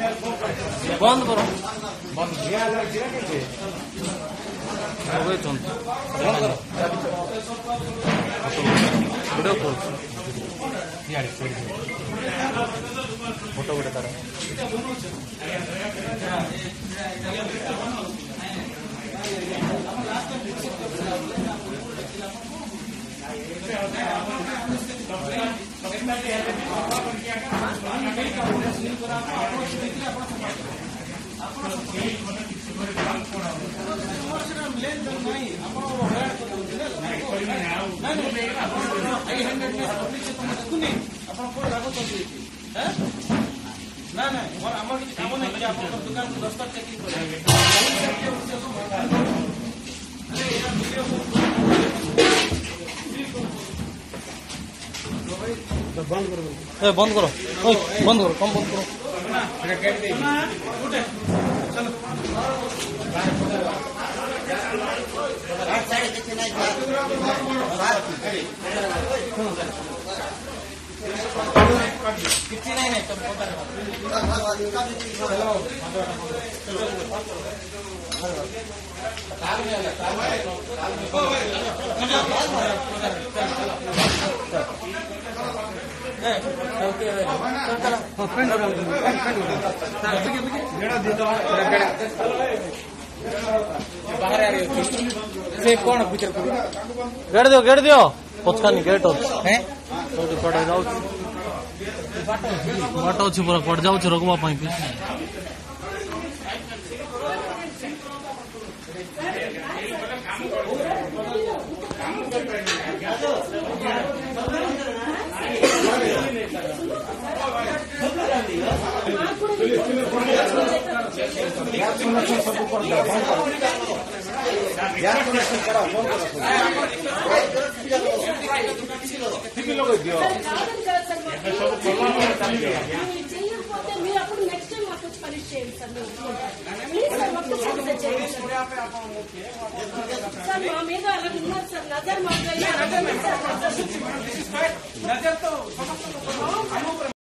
बंद करो video call photo गुटे तार ना ना आम किसी काम नहीं दुकान को दस्तर चेकिंग बंद करो बंद करो बंद करो कम बंद करो किसी नहीं बाहर आ रही से कौन पिक्चर गेट दियो पचकानी गेट है बाट अच्छी पूरा कट जाऊँ रखवा नजर तो